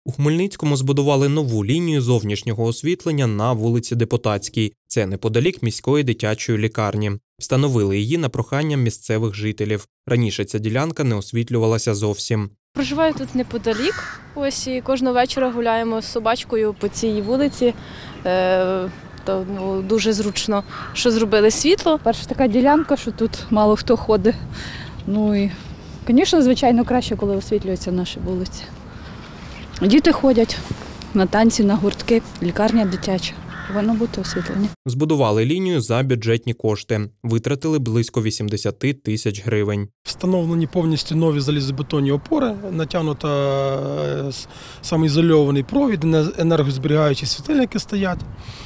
У Хмельницькому збудували нову лінію зовнішнього освітлення на вулиці Депутатській. Це неподалік міської дитячої лікарні. Встановили її на прохання місцевих жителів. Раніше ця ділянка не освітлювалася зовсім. Проживаю тут неподалік. Ось і кожного вечора гуляємо з собачкою по цій вулиці. Дуже зручно, що зробили світло. Перша така ділянка, що тут мало хто ходить. Ну і, звісно, звичайно, краще, коли освітлюються наші вулиці. Діти ходять на танці, на гуртки, лікарня дитяча. Повинно бути освітлення. Збудували лінію за бюджетні кошти. Витратили близько 80 тисяч гривень. Встановлені повністю нові залізобетонні опори, натягнуто самоізольований провід, енергозберігаючі світильники стоять.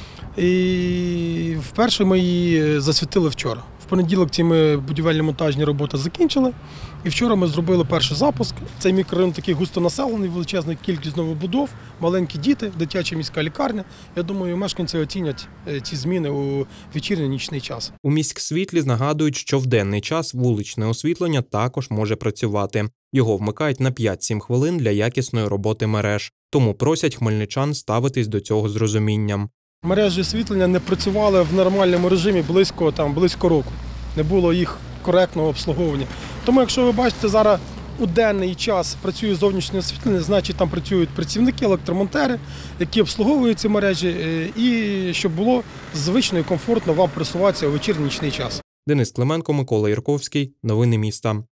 І вперше ми її засвітили вчора. В понеділок ці ми будівельно-монтажні роботи закінчили. І вчора ми зробили перший запуск. Цей мікрорайон такий густонаселений, величезна кількість новобудов, маленькі діти, дитяча міська лікарня. Я думаю, мешканці оцінять ці зміни у вечірній нічний час. У міськсвітлі нагадують, що в денний час вуличне освітлення також може працювати. Його вмикають на 5-7 хвилин для якісної роботи мереж. Тому просять хмельничан ставитись до цього з розумінням. Мережі освітлення не працювали в нормальному режимі близько року. Не було їх коректного обслуговування. Тому, якщо ви бачите, зараз у денний час працює зовнішнє освітлення, значить там працюють працівники, електромонтери, які обслуговують ці мережі, і щоб було звично і комфортно вам пересуватися у вечірній нічний час. Денис Клименко, Микола Ірковський. Новини міста.